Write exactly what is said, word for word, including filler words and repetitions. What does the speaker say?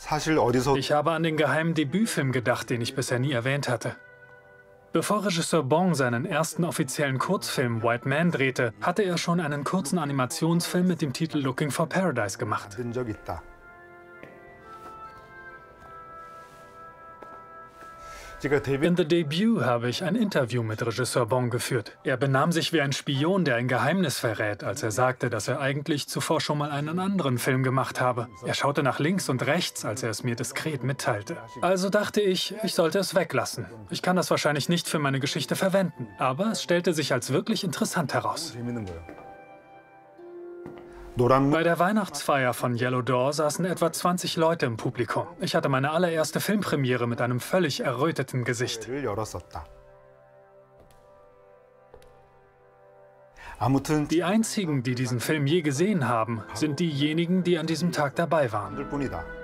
사실 어디서 Ich habe an den geheimen Debütfilm gedacht, den ich bisher nie erwähnt hatte. Bevor Regisseur Bong seinen ersten offiziellen Kurzfilm White Man drehte, hatte er schon einen kurzen Animationsfilm mit dem Titel Looking for Paradise gemacht. 만든 적 있다. 제가 데뷔 In The Debut habe ich ein Interview mit Regisseur Bong geführt. Er benahm sich wie ein Spion, der ein Geheimnis verrät, als er sagte, dass er eigentlich zuvor schon mal einen anderen Film gemacht habe. Er schaute nach links und rechts, als er es mir diskret mitteilte. Also dachte ich, ich sollte es weglassen. Ich kann das wahrscheinlich nicht für meine Geschichte verwenden, aber es stellte sich als wirklich interessant heraus. 재밌는 거예요. 노란 Bei der Weihnachtsfeier von Yellow Door saßen etwa zwanzig Leute im Publikum. Ich hatte meine allererste Filmpremiere mit einem völlig erröteten Gesicht. 문을 열었었다. 아무튼 Die einzigen, die diesen Film je gesehen haben, sind diejenigen, die an diesem Tag dabei waren. 뿐이다.